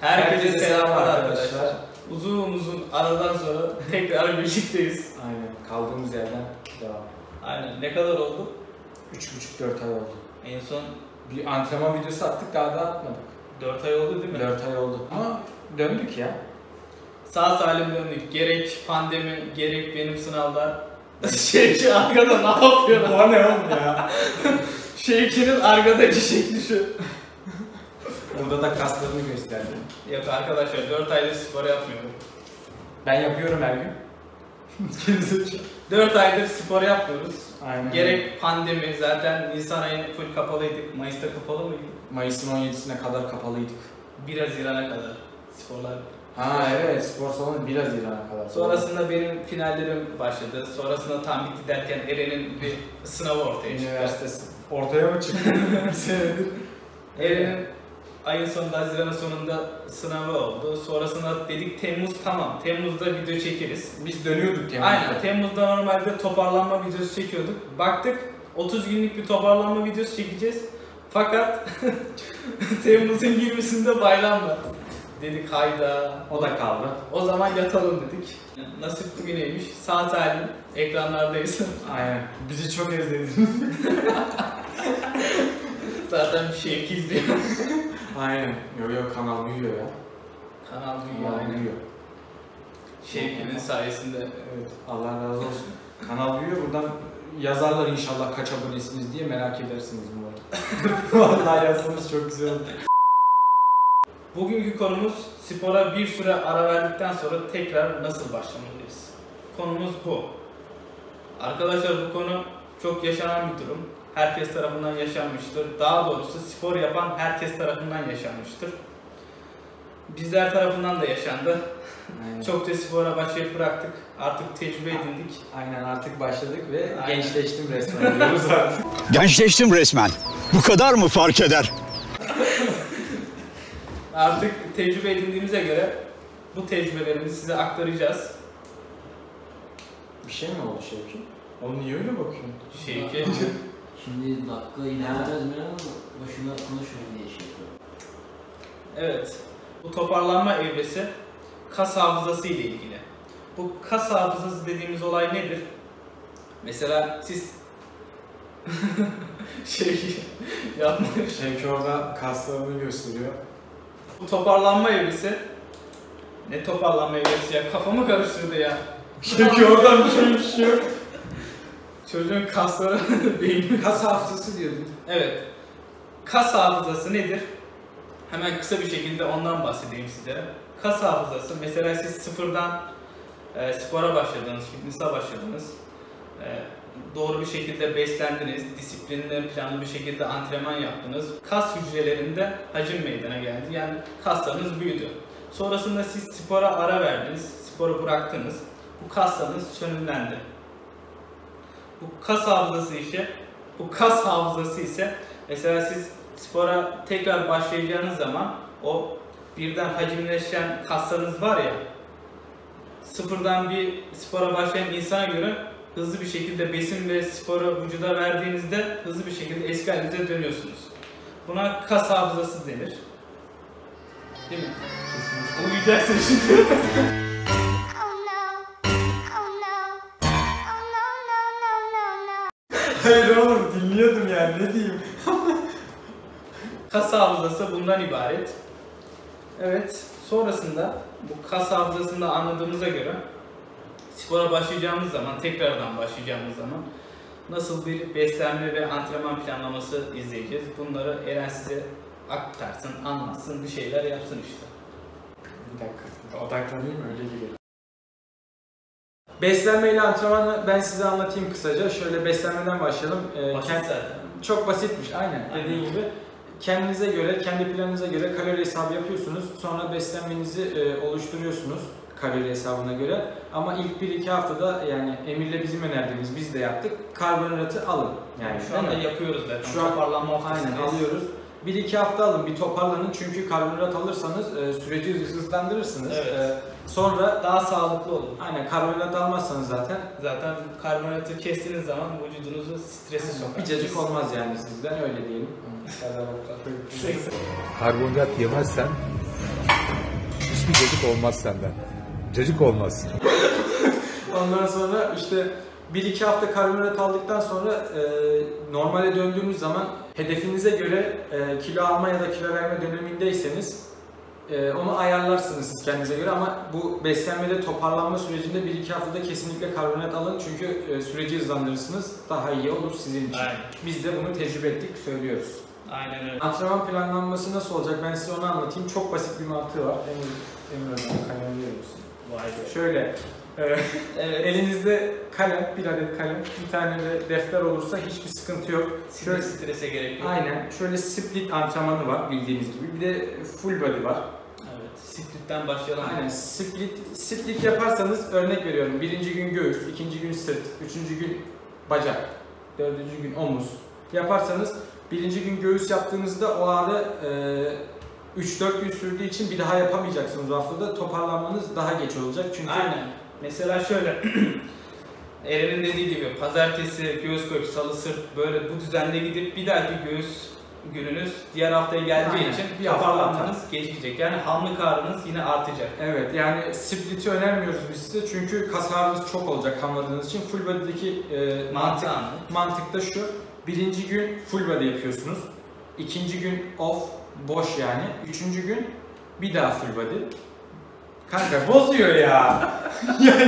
Herkese selamlar arkadaşlar. Uzun aradan sonra tekrar birlikteyiz. Aynen. Kaldığımız yerden devam. Aynen. Ne kadar oldu? 3,5-4 ay oldu. En son bir antrenman videosu attık, daha da atmadık. 4 ay oldu değil mi? 4 ay oldu. Ama döndük ya. Sağ salim döndük. Gerek pandemi, gerek benim sınavlar. Şevki arkada ne yapıyor lan? Bu ne oğlum ya? Şevki'nin arkadaki şekli şu. Burada da kaslarını gösterdim. Yok arkadaşlar 4 aydır spor yapmıyorum. Ben yapıyorum her gün. 4 aydır spor yapmıyoruz. Aynen. Gerek pandemi, zaten Nisan ayı full kapalıydık. Mayıs'ta kapalı mıydı? Mayıs'ın 17'sine kadar kapalıydık. 1 Haziran'a kadar sporlar. Ha evet, spor salonu 1 Haziran'a kadar. Sonrasında benim finallerim başladı. Sonrasında tam bitti derken Eren'in bir sınavı ortaya çıktı. Üniversitesi. Ortaya mı çıktı? Bir senedir. Eren'in ayın sonunda, Haziran'ın sonunda sınavı oldu. Sonrasında dedik Temmuz tamam. Temmuz'da video çekeriz. Biz dönüyorduk yani. Aynen. Temmuz'da normalde toparlanma videosu çekiyorduk. Baktık 30 günlük bir toparlanma videosu çekeceğiz. Fakat Temmuz'un 20'sinde bayram var. Dedik hayda. O da kaldı. O zaman yatalım dedik. Nasip bugüneymiş. Sağ salim ekranlardayız. Aynen. Bizi çok özlediniz. Zaten bir şey izliyor. Aynen. Yo kanal büyüyor ya. Kanal büyüyor. Kanal büyüyor. Şevki'nin sayesinde. Evet. Allah razı olsun. Kanal büyüyor. Buradan yazarlar inşallah kaç abonesiniz diye, merak edersiniz umarım. Vallahi yazsanız çok güzel olur. Bugünkü konumuz spora bir süre ara verdikten sonra tekrar nasıl başlamalıyız? Konumuz bu. Arkadaşlar bu konu çok yaşanan bir durum. Herkes tarafından yaşanmıştır. Daha doğrusu spor yapan herkes tarafından yaşanmıştır. Bizler tarafından da yaşandı. Aynen. Çokça spora başlayıp bıraktık. Artık tecrübe edindik. Aynen, artık başladık ve Aynen. gençleştim resmen diyoruz artık. Gençleştim resmen. Bu kadar mı fark eder? Artık tecrübe edindiğimize göre bu tecrübelerimizi size aktaracağız. Bir şey mi oldu Şevki? Oğlum niye öyle bakıyorsun? Şevki. Şimdi dakika ilerleyeceğiz mi ama boşuna konuşuyor diye şey yapıyorum. Evet. Bu toparlanma evresi kas hafızası ile ilgili. Bu kas hafızası dediğimiz olay nedir? Mesela siz yapmayın. Şevki orada kaslarını gösteriyor. Bu toparlanma evresi ne toparlanma evresi ya? Kafamı karıştırdı ya. Şevki oradan bir şey yok. Çocuğun kasları beyni. Kas hafızası diyordun. Evet. Kas hafızası nedir? Hemen kısa bir şekilde ondan bahsedeyim sizlere. Kas hafızası, mesela siz sıfırdan spora başladınız, fitness'a başladınız. Doğru bir şekilde beslendiniz, disiplinli, planlı bir şekilde antrenman yaptınız. Kas hücrelerinde hacim meydana geldi. Yani kaslarınız büyüdü. Sonrasında siz spora ara verdiniz, sporu bıraktınız. Bu kaslarınız sönümlendi. Bu kas hafızası ise mesela siz spora tekrar başlayacağınız zaman o birden hacimleşen kaslarınız var ya, sıfırdan bir spora başlayan insana göre hızlı bir şekilde besin ve sporu vücuda verdiğinizde hızlı bir şekilde eski halinize dönüyorsunuz. Buna kas hafızası denir. Değil mi? Kesinlikle. Uyuyacaksın şimdi. Hayır oğlum, dinliyordum yani, ne diyeyim. Kas hafızası bundan ibaret. Evet, sonrasında bu kas hafızasında anladığımıza göre spora başlayacağımız zaman, tekrardan başlayacağımız zaman nasıl bir beslenme ve antrenman planlaması izleyeceğiz. Bunları Eren size aktarsın, anlatsın, bir şeyler yapsın işte. Bir dakika, odaklanayım öyle gibi. Beslenme ile antrenmanı ben size anlatayım kısaca. Şöyle beslenmeden başlayalım. Basit zaten. Çok basitmiş, aynen. Dediğin gibi. Kendinize göre, kendi planınıza göre kalori hesabı yapıyorsunuz. Sonra beslenmenizi oluşturuyorsunuz kalori hesabına göre. Ama ilk 1-2 haftada, yani Emir'le bizim önerdiğimiz, biz de yaptık, karbonhidratı alın. Yani şu anda yapıyoruz zaten. Şu an toparlanma aynen alıyoruz. 1-2 hafta alın, bir toparlanın, çünkü karbonhidrat alırsanız süreci hızlandırırsınız. Evet. Sonra daha sağlıklı olur. aynen, karbonhidrat almazsanız zaten karbonhidratı kestiğiniz zaman vücudunuzu strese sokar. bir cacık olmaz yani sizden, öyle diyelim. Karbonhidrat yemezsen hiçbir cacık olmaz senden. Cacık olmaz. Ondan sonra işte 1-2 hafta karbonhidrat aldıktan sonra normale döndüğünüz zaman hedefinize göre kilo alma ya da kilo verme dönemindeyseniz onu ayarlarsınız siz kendinize göre, ama bu beslenmede toparlanma sürecinde 1-2 haftada kesinlikle karbonhidrat alın, çünkü süreci hızlandırırsınız, daha iyi olur sizin için. Aynen. Biz de bunu tecrübe ettik, söylüyoruz. Aynen öyle. Antrenman planlanması nasıl olacak, ben size onu anlatayım. Çok basit bir mantığı var. Emir Hocam kalem verir misin? Vay be. Şöyle, Evet. elinizde kalem, bir adet kalem, bir tane de defter olursa hiçbir sıkıntı yok. Şöyle strese gerek yok. Aynen, şöyle split antrenmanı var bildiğiniz gibi. Bir de full body var. Evet. Split'ten başlayalım. Aynen, split yaparsanız, örnek veriyorum, birinci gün göğüs, ikinci gün sırt, üçüncü gün bacak, dördüncü gün omuz yaparsanız, birinci gün göğüs yaptığınızda o ağrı 3-4 gün sürdüğü için bir daha yapamayacaksınız o haftada, toparlanmanız daha geç olacak çünkü. Aynen. Mesela şöyle, Eren'in dediği gibi pazartesi, göğüs koyup salı, sırt, böyle bu düzenle gidip bir dahaki göğüs gününüz diğer haftaya geleceği Aynen. için Bir hafta toparlanmanız geçecek. Yani hamlık ağrınız yine artacak. Evet, yani split'i önermiyoruz biz size çünkü kas ağrınız çok olacak hamladığınız için. Full body'deki mantık da şu: birinci gün full body yapıyorsunuz, ikinci gün off, boş yani, üçüncü gün bir daha full body. Kanka bozuyor ya. Ya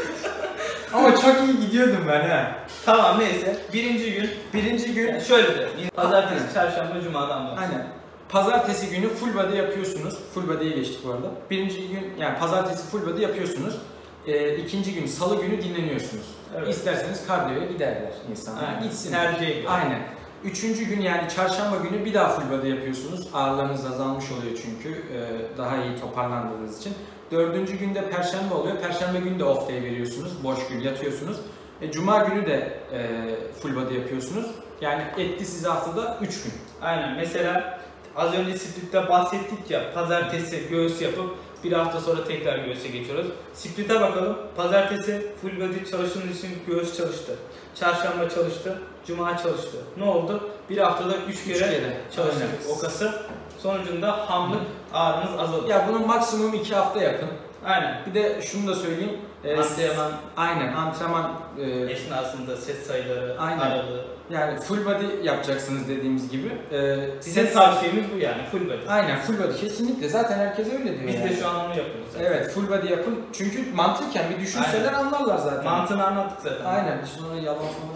ama çok iyi gidiyordum ben ha. Tamam, neyse. Birinci gün Yani şöyle de. Pazartesi, Aynen. çarşamba, cumadan başlıyor. Aynen. Pazartesi günü full body yapıyorsunuz. Full body'ye geçtik bu arada. Birinci gün, yani pazartesi full body yapıyorsunuz. İkinci gün salı günü dinleniyorsunuz. Evet. İsterseniz kardiyoya giderler insanlar. Aynen. Gitsin. Tercihe göre. Aynen. Üçüncü gün, yani çarşamba günü bir daha full body yapıyorsunuz. Ağırlarınız azalmış oluyor çünkü daha iyi toparlandığınız için. Dördüncü günde perşembe oluyor. Perşembe günü de off day veriyorsunuz. Boş gün yatıyorsunuz. Cuma günü de full body yapıyorsunuz. Yani etti size haftada 3 gün. Aynen. Mesela az önce split'te bahsettik ya, pazartesi göğüs yapıp bir hafta sonra tekrar göğüse geçiyoruz. Split'e bakalım. Pazartesi full body çalıştığınız için göğüs çalıştı. Çarşamba çalıştı. Cuma çalıştı. Ne oldu? Bir haftada 3 kere çalıştık Aynen. o kası. Sonucunda hamlık ağrınız azalır. Ya bunun maksimum 2 hafta yakın. Aynen. Bir de şunu da söyleyeyim. Antrenman Aynen, antrenman esnasında set sayıları, Aynen. aralığı. yani full body yapacaksınız dediğimiz gibi. Bizim tavsiyemiz bu yani, full body. Aynen, full body kesinlikle. Zaten herkes öyle diyor. Biz yani. de şu an onu yapıyoruz. Evet, full body yapın. Çünkü mantıken bir düşünseler Aynen. anlarlar zaten. Mantığını anlattık zaten. Aynen. Sonra yalan falan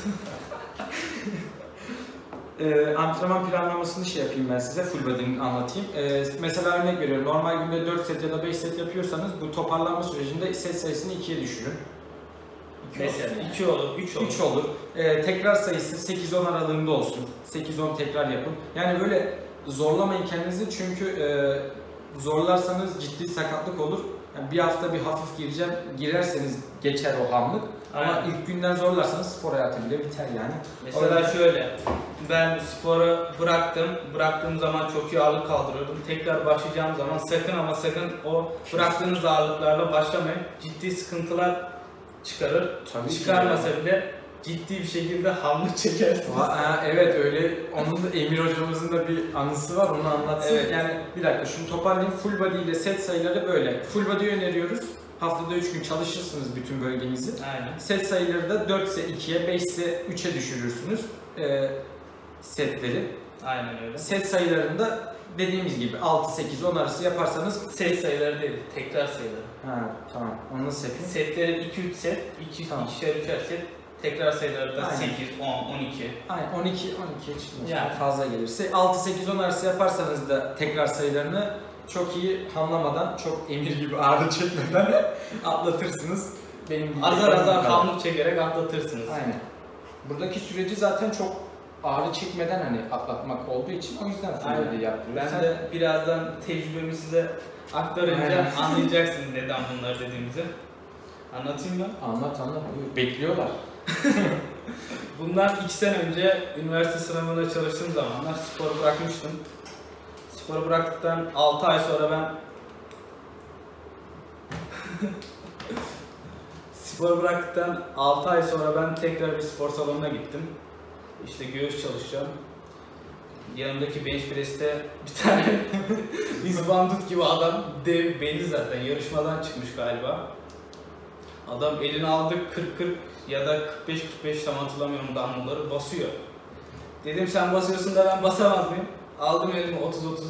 antrenman planlamasını yapayım ben size, full body'nin anlatayım. Mesela örnek veriyorum, normal günde 4 set ya da 5 set yapıyorsanız bu toparlanma sürecinde set sayısını 2'ye düşürün. Mesela 2 olur, 3 olur. 3 olur. Tekrar sayısı 8-10 aralığında olsun. 8-10 tekrar yapın. Yani böyle zorlamayın kendinizi çünkü zorlarsanız ciddi sakatlık olur. Yani bir hafta bir hafif girerseniz geçer o hamlık. Ama Aynen. ilk günden zorlarsanız spor hayatı bile biter yani. Mesela şöyle, ben sporu bıraktığım zaman çok iyi ağırlık kaldırıyordum. Tekrar başlayacağım zaman sakın ama sakın o bıraktığınız ağırlıklarla başlamayın. Ciddi sıkıntılar çıkarır. Tabii ki. Çıkarmasa bile ciddi bir şekilde hamlık çekersiniz. Evet, öyle. Onun da Emir hocamızın da bir anısı var, onu anlatsın. Evet. Yani bir dakika şunu toparlayayım. Full body ile set sayıları böyle. Full body öneriyoruz. Haftada 3 gün çalışırsınız bütün bölgenizi. Aynen. Set sayıları da 4 ise 2'ye, 5 ise 3'e düşürürsünüz setleri. Aynen öyle. Set sayılarında dediğimiz gibi 6, 8, 10 arası yaparsanız... Set sayıları değil, tekrar sayıları. Ha, tamam. Onu nasıl yapayım? Setleri 2-3 set, 2'şer Tamam. 3'er set. Tekrar sayıları da Aynen. 8, 10, 12. Aynen, 12'ye çıkmış. Yani. Fazla gelirse. 6, 8, 10 arası yaparsanız da tekrar sayılarını çok iyi hamlamadan, çok Emir gibi ağrı çekmeden atlatırsınız. Benim gibi Azar azar hamlık çekerek atlatırsınız. Aynen. Buradaki süreci zaten çok ağrı çekmeden hani atlatmak olduğu için o yüzden full body yapıyoruz. Ben de birazdan tecrübemi size aktarınca Aynen. anlayacaksınız neden bunları dediğimizi. Anlatayım mı? Anlat. Buyur. Bekliyorlar. Bundan 2 sene önce üniversite sınavında çalıştığım zamanlar sporu bırakmıştım. Sporu bıraktıktan 6 ay sonra ben sporu bıraktıktan 6 ay sonra ben tekrar bir spor salonuna gittim. İşte göğüs çalışacağım. Yanımdaki bench press'te bir tane izbandut gibi adam, dev belli zaten, yarışmadan çıkmış galiba. Adam elini aldı 40-40 ya da 45-45 tam hatırlamıyorum dumbbell'ları basıyor. Dedim sen basıyorsun da ben basamaz mıyım? Aldım elime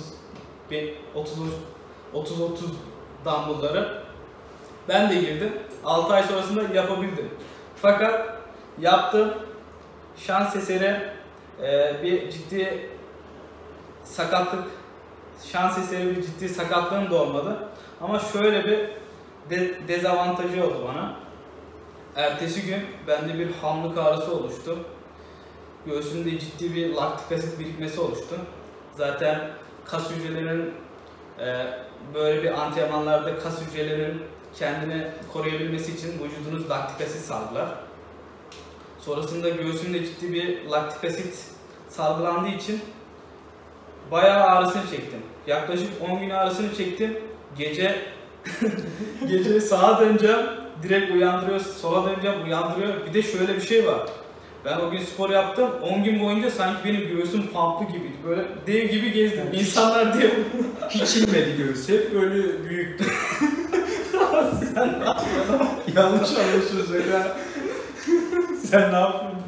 30-30 dumbbell'ları. Ben de girdim. 6 ay sonrasında yapabildim. Fakat yaptım. Şans eseri bir ciddi sakatlık, şans eseri bir ciddi sakatlığım da olmadı. Ama şöyle bir dezavantajı oldu bana. Ertesi gün bende bir hamlık ağrısı oluştu. Göğsümde ciddi bir laktik asit birikmesi oluştu. Zaten kas hücrelerinin böyle bir antrenmanlarda kas hücrelerinin kendini koruyabilmesi için vücudunuz laktik asit salgılar. Sonrasında göğsümde ciddi bir laktik asit salgılandığı için bayağı ağrısını çektim. Yaklaşık 10 gün ağrısını çektim. Gece sağa döneceğim, direkt uyandırıyor, sola döneceğim, uyandırıyor. Bir de şöyle bir şey var. Ben o gün spor yaptım, 10 gün boyunca sanki benim göğsüm pamplı gibiydi. Böyle dev gibi gezdim. Yani İnsanlar diye hiç inmedi göğsü, hep böyle büyüktü. Sen ne yapıyorsun? Yanlış anlaşılacak ya. Sen ne yapıyorsun?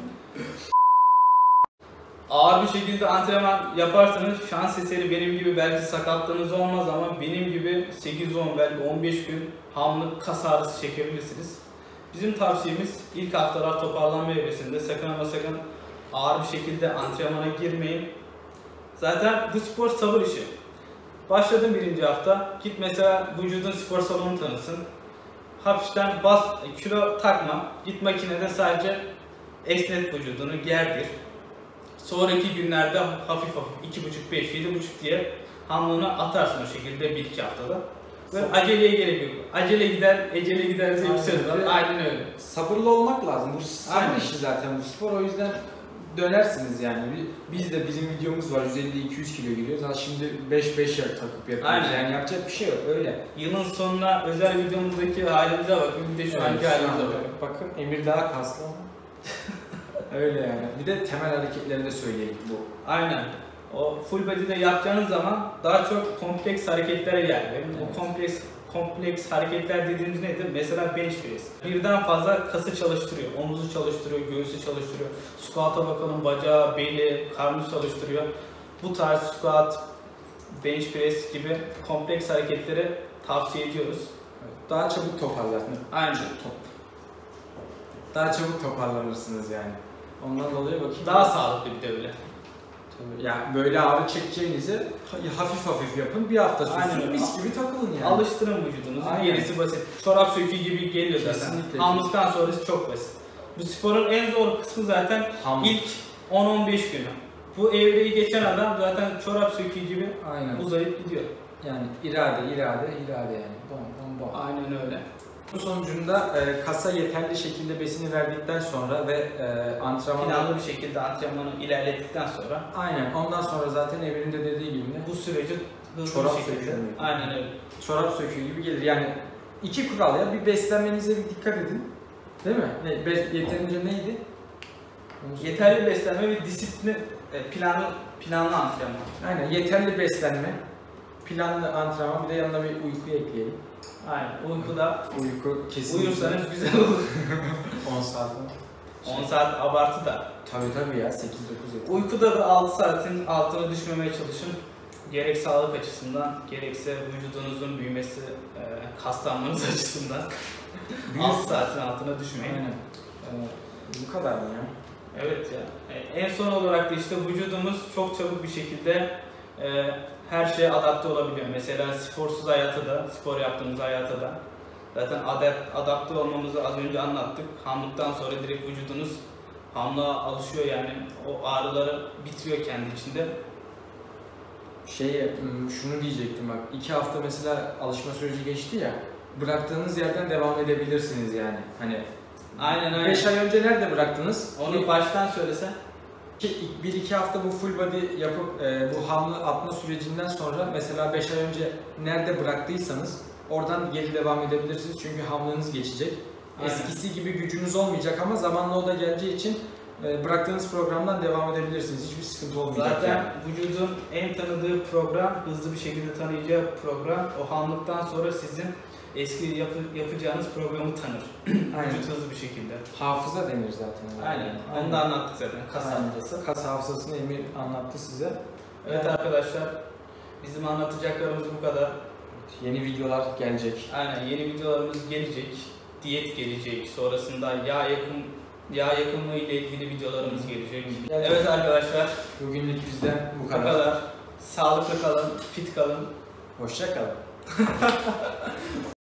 Ağır bir şekilde antrenman yaparsanız şans eseri benim gibi belki sakatlığınız olmaz ama benim gibi 8-10 belki 15 gün hamlık kas ağrısı çekebilirsiniz. Bizim tavsiyemiz ilk haftalar toparlanma evresinde sakın ama sakın ağır bir şekilde antrenmana girmeyin. Zaten bu spor sabır işi. Başladın birinci hafta, git mesela vücudun spor salonu tanısın. Hafiften bas, kilo takma, git makinede sadece esnet vücudunu, gerdir. Sonraki günlerde hafif 2,5, 5, 7,5 diye hamlını atarsın o şekilde 1-2 haftada. Ve aceleye gerek yok. Acele gider, ecele gider diye bir söz var. Aynen öyle. Sabırlı olmak lazım. Bu sabır işi zaten bu spor. O yüzden dönersiniz yani. Biz de bizim videomuz var. 150-200 kilo giriyoruz. Ha şimdi 5-5 takıp yapıyoruz. Aynen. Yani yapacak bir şey yok. Öyle. Yılın sonuna özel videomuzdaki halimize bakın. Bir de şu anki halimize bakın. Bakın Emir daha kaslı ama. Öyle yani. Bir de temel hareketleri de söyleyelim bu. Aynen. O full body'de yapacağınız zaman daha çok kompleks hareketlere geldi. Evet. O kompleks hareketler dediğimiz nedir? Mesela bench press. Birden fazla kası çalıştırıyor. Omuzu çalıştırıyor, göğsü çalıştırıyor. Squat'a bakalım, bacağı, beli, karnı çalıştırıyor. Bu tarz squat, bench press gibi kompleks hareketleri tavsiye ediyoruz. Daha çabuk toparlar. Aynen. Daha çabuk toparlanırsınız yani. Ondan dolayı bakayım. Daha sağlıklı bir de öyle. Yani böyle ağrı çekeceğinizi hafif hafif yapın. Bir hafta Aynen. sürsün. Mis gibi takılın yani. Alıştırın vücudunuzu. Aynen. Gerisi basit. Çorap söküğü gibi geliyor zaten. Kesinlikle. Hamlıktan sonrası çok basit. Bu sporun en zor kısmı zaten ilk 10-15 günü. Bu evreyi geçen adam zaten çorap söküğü gibi uzayıp gidiyor. Yani irade yani. Bom. Aynen öyle. Bu sonucunda kasa yeterli şekilde besini verdikten sonra ve antrenmanı planlı bir şekilde antrenmanı ilerlettikten sonra aynen ondan sonra zaten Emir'in de dediği gibi bu süreci hızlı çorap bir şekilde söküğü. aynen öyle. Çorap söküğü gibi gelir. Yani iki kural ya. Bir beslenmenize bir dikkat edin. Değil mi? Yeterince neydi? Yeterli beslenme ve disiplin planlı antrenman. Aynen yeterli beslenme, planlı antrenman bir de yanına bir uyku ekleyelim. Aynen. Uyku kesinlikle. Uyursanız güzel olur. 10 saat. 10 saat abartı da. Tabii ya 8-9 yeter. Uykuda da 6 saatin altına düşmemeye çalışın. Gerek sağlık açısından, gerekse vücudunuzun büyümesi, kaslanmanız açısından 6 saatin altına düşmeyin. Aynen. Bu kadar mı ya? Evet ya. En son olarak da işte vücudumuz çok çabuk bir şekilde her şeye adapte olabiliyor. Mesela sporsuz hayata da, spor yaptığımız hayata da zaten adapte olmamızı az önce anlattık. Hamlıktan sonra direkt vücudunuz hamlığa alışıyor yani. O ağrıları bitiriyor kendi içinde. Şunu diyecektim bak. 2 hafta mesela alışma süreci geçti ya. Bıraktığınız yerden devam edebilirsiniz yani. Hani Aynen. 5 ay önce nerede bıraktınız? Onu baştan söylesen. 1-2 hafta bu full body yapıp bu hamlı atma sürecinden sonra mesela 5 ay önce nerede bıraktıysanız oradan geri devam edebilirsiniz çünkü hamlınız geçecek. Aynen. Eskisi gibi gücünüz olmayacak ama zamanla o da geleceği için bıraktığınız programdan devam edebilirsiniz. Hiçbir sıkıntı olmayacak. Zaten yani. vücudun en tanıdığı program, hızlı bir şekilde tanıyacağı program, o hamlıktan sonra sizin eski yapacağınız programı tanır. Aynen. Vücut hızlı bir şekilde. Hafıza denir zaten. Aynen. Onu da anlattık zaten. Kas hafızası. Kas hafızasını Emir anlattı size. Evet arkadaşlar, bizim anlatacaklarımız bu kadar. Yeni videolar gelecek. Aynen, yeni videolarımız gelecek. Diyet gelecek. Sonrasında yağ yakımı ile ilgili videolarımız gelecek. Evet arkadaşlar, Bugünlük bizden bu bu kadar. kadar. Sağlıklı kalın, fit kalın. Hoşça kalın.